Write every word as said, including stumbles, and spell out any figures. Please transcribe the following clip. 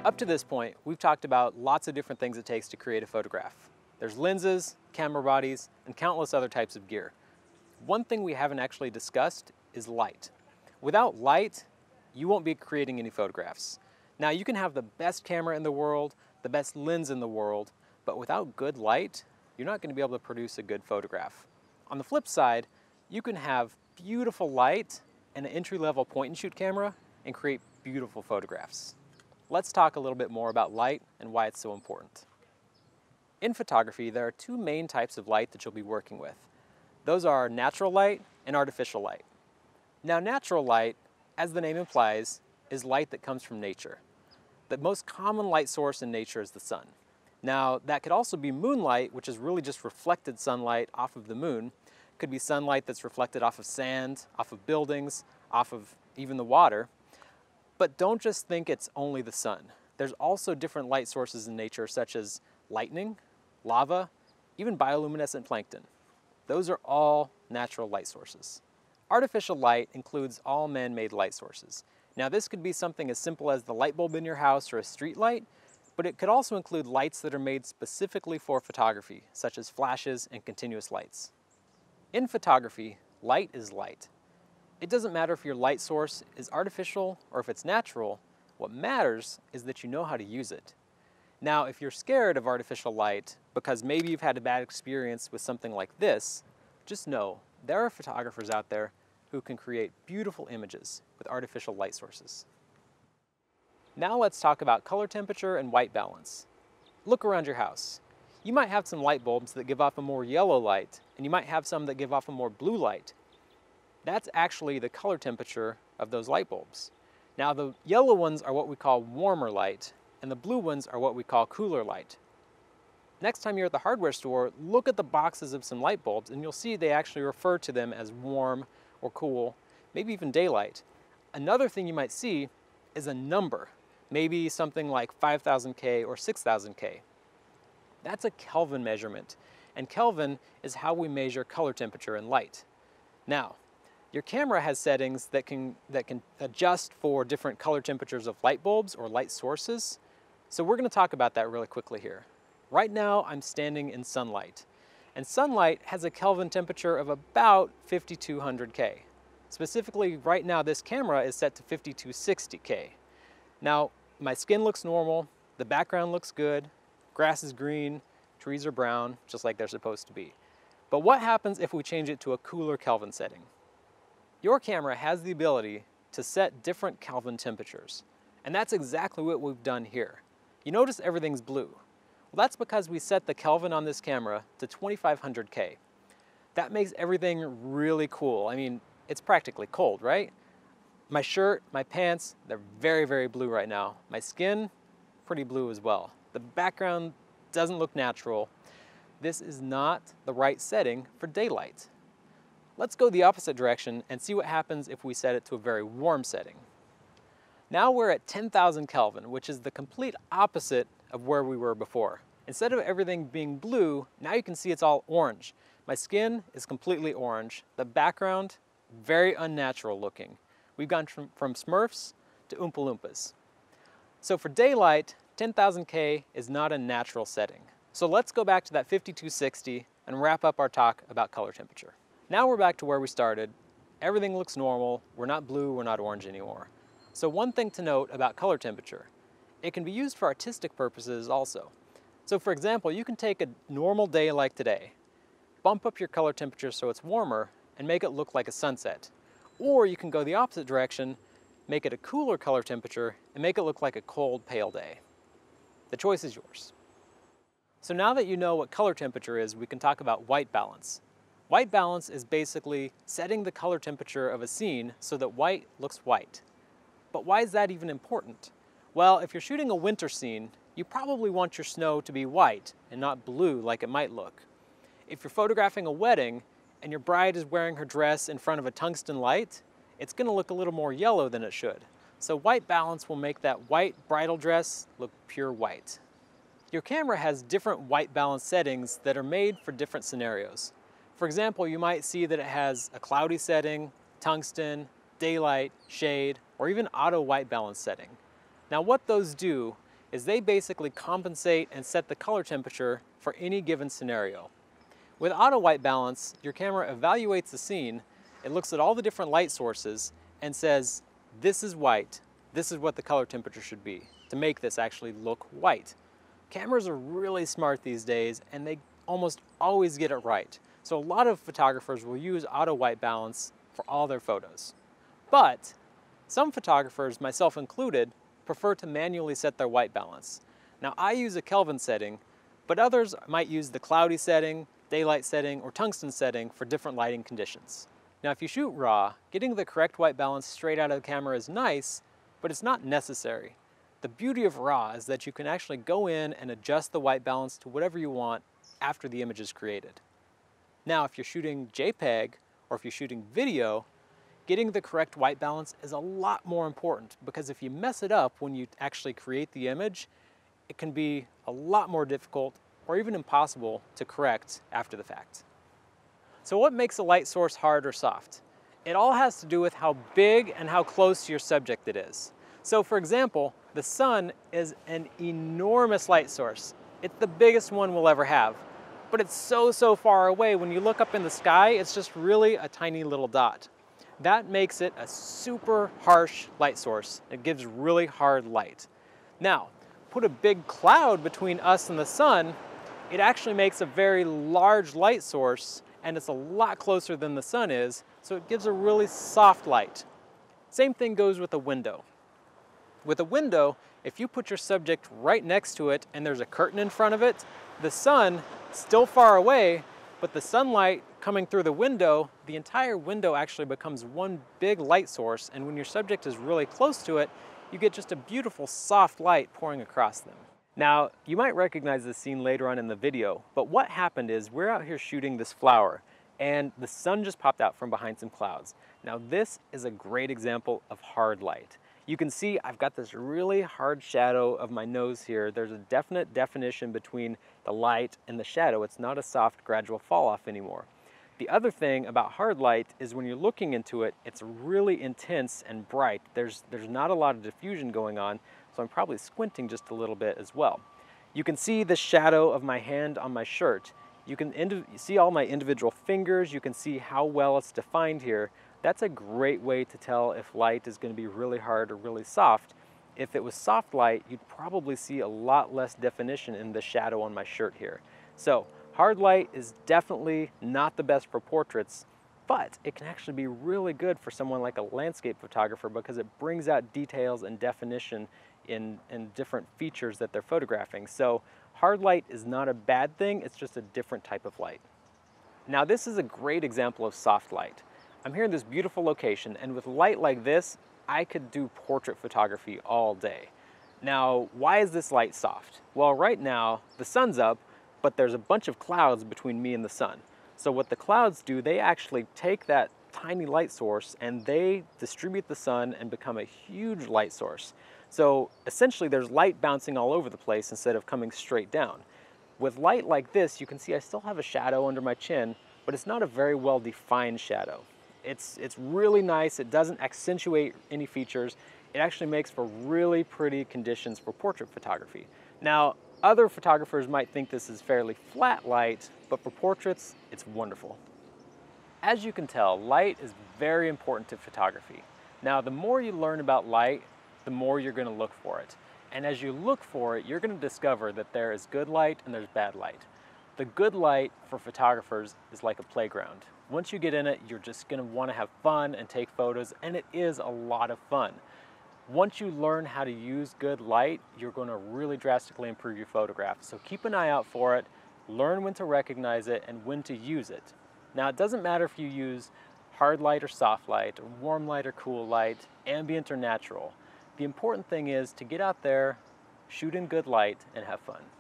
Up to this point, we've talked about lots of different things it takes to create a photograph. There's lenses, camera bodies, and countless other types of gear. One thing we haven't actually discussed is light. Without light, you won't be creating any photographs. Now, you can have the best camera in the world, the best lens in the world, but without good light, you're not going to be able to produce a good photograph. On the flip side, you can have beautiful light and an entry-level point-and-shoot camera and create beautiful photographs. Let's talk a little bit more about light and why it's so important. In photography, there are two main types of light that you'll be working with. Those are natural light and artificial light. Now, natural light, as the name implies, is light that comes from nature. The most common light source in nature is the sun. Now, that could also be moonlight, which is really just reflected sunlight off of the moon. It could be sunlight that's reflected off of sand, off of buildings, off of even the water. But don't just think it's only the sun. There's also different light sources in nature, such as lightning, lava, even bioluminescent plankton. Those are all natural light sources. Artificial light includes all man-made light sources. Now, this could be something as simple as the light bulb in your house or a street light, but it could also include lights that are made specifically for photography, such as flashes and continuous lights. In photography, light is light. It doesn't matter if your light source is artificial or if it's natural. What matters is that you know how to use it. Now, if you're scared of artificial light because maybe you've had a bad experience with something like this, just know there are photographers out there who can create beautiful images with artificial light sources. Now let's talk about color temperature and white balance. Look around your house. You might have some light bulbs that give off a more yellow light, and you might have some that give off a more blue light. That's actually the color temperature of those light bulbs. Now, the yellow ones are what we call warmer light, and the blue ones are what we call cooler light. Next time you're at the hardware store, look at the boxes of some light bulbs, and you'll see they actually refer to them as warm or cool, maybe even daylight. Another thing you might see is a number, maybe something like five thousand K or six thousand K. That's a Kelvin measurement, and Kelvin is how we measure color temperature in light. Now, your camera has settings that can, that can adjust for different color temperatures of light bulbs or light sources. So we're going to talk about that really quickly here. Right now, I'm standing in sunlight, and sunlight has a Kelvin temperature of about fifty-two hundred K. Specifically, right now, this camera is set to fifty-two sixty K. Now, my skin looks normal, the background looks good, grass is green, trees are brown, just like they're supposed to be. But what happens if we change it to a cooler Kelvin setting? Your camera has the ability to set different Kelvin temperatures, and that's exactly what we've done here. You notice everything's blue. Well, that's because we set the Kelvin on this camera to twenty-five hundred K. That makes everything really cool. I mean, it's practically cold, right? My shirt, my pants, they're very, very blue right now. My skin, pretty blue as well. The background doesn't look natural. This is not the right setting for daylight. Let's go the opposite direction and see what happens if we set it to a very warm setting. Now we're at ten thousand Kelvin, which is the complete opposite of where we were before. Instead of everything being blue, now you can see it's all orange. My skin is completely orange. The background, very unnatural looking. We've gone from, from Smurfs to Oompa Loompas. So for daylight, ten thousand K is not a natural setting. So let's go back to that fifty-two sixty and wrap up our talk about color temperature. Now we're back to where we started. Everything looks normal. We're not blue, we're not orange anymore. So one thing to note about color temperature, it can be used for artistic purposes also. So for example, you can take a normal day like today, bump up your color temperature so it's warmer, and make it look like a sunset. Or you can go the opposite direction, make it a cooler color temperature, and make it look like a cold, pale day. The choice is yours. So now that you know what color temperature is, we can talk about white balance. White balance is basically setting the color temperature of a scene so that white looks white. But why is that even important? Well, if you're shooting a winter scene, you probably want your snow to be white and not blue like it might look. If you're photographing a wedding and your bride is wearing her dress in front of a tungsten light, it's going to look a little more yellow than it should. So white balance will make that white bridal dress look pure white. Your camera has different white balance settings that are made for different scenarios. For example, you might see that it has a cloudy setting, tungsten, daylight, shade, or even auto white balance setting. Now what those do is they basically compensate and set the color temperature for any given scenario. With auto white balance, your camera evaluates the scene, it looks at all the different light sources and says, this is white, this is what the color temperature should be to make this actually look white. Cameras are really smart these days and they almost always get it right. So a lot of photographers will use auto white balance for all their photos. But some photographers, myself included, prefer to manually set their white balance. Now I use a Kelvin setting, but others might use the cloudy setting, daylight setting, or tungsten setting for different lighting conditions. Now if you shoot RAW, getting the correct white balance straight out of the camera is nice, but it's not necessary. The beauty of RAW is that you can actually go in and adjust the white balance to whatever you want after the image is created. Now if you're shooting JPEG, or if you're shooting video, getting the correct white balance is a lot more important, because if you mess it up when you actually create the image, it can be a lot more difficult or even impossible to correct after the fact. So what makes a light source hard or soft? It all has to do with how big and how close to your subject it is. So for example, the sun is an enormous light source. It's the biggest one we'll ever have, but it's so, so far away. When you look up in the sky, it's just really a tiny little dot. That makes it a super harsh light source. It gives really hard light. Now, put a big cloud between us and the sun, it actually makes a very large light source, and it's a lot closer than the sun is, so it gives a really soft light. Same thing goes with a window. With a window, if you put your subject right next to it and there's a curtain in front of it, the sun, still far away, but the sunlight coming through the window, the entire window actually becomes one big light source, and when your subject is really close to it, you get just a beautiful soft light pouring across them. Now, you might recognize this scene later on in the video, but what happened is we're out here shooting this flower, and the sun just popped out from behind some clouds. Now this is a great example of hard light. You can see I've got this really hard shadow of my nose here. There's a definite definition between the light and the shadow. It's not a soft gradual fall off anymore. The other thing about hard light is when you're looking into it, it's really intense and bright. There's, there's not a lot of diffusion going on, so I'm probably squinting just a little bit as well. You can see the shadow of my hand on my shirt. You can see all my individual fingers. You can see how well it's defined here. That's a great way to tell if light is going to be really hard or really soft. If it was soft light, you'd probably see a lot less definition in the shadow on my shirt here. So hard light is definitely not the best for portraits, but it can actually be really good for someone like a landscape photographer because it brings out details and definition in, in different features that they're photographing. So hard light is not a bad thing, it's just a different type of light. Now this is a great example of soft light. I'm here in this beautiful location, and with light like this, I could do portrait photography all day. Now, why is this light soft? Well, right now, the sun's up, but there's a bunch of clouds between me and the sun. So what the clouds do, they actually take that tiny light source and they distribute the sun and become a huge light source. So essentially there's light bouncing all over the place instead of coming straight down. With light like this, you can see I still have a shadow under my chin, but it's not a very well defined shadow. It's, it's really nice, it doesn't accentuate any features, it actually makes for really pretty conditions for portrait photography. Now, other photographers might think this is fairly flat light, but for portraits, it's wonderful. As you can tell, light is very important to photography. Now, the more you learn about light, the more you're going to look for it. And as you look for it, you're going to discover that there is good light and there's bad light. The good light for photographers is like a playground. Once you get in it, you're just going to want to have fun and take photos, and it is a lot of fun. Once you learn how to use good light, you're going to really drastically improve your photograph. So keep an eye out for it, learn when to recognize it, and when to use it. Now, it doesn't matter if you use hard light or soft light, or warm light or cool light, ambient or natural. The important thing is to get out there, shoot in good light, and have fun.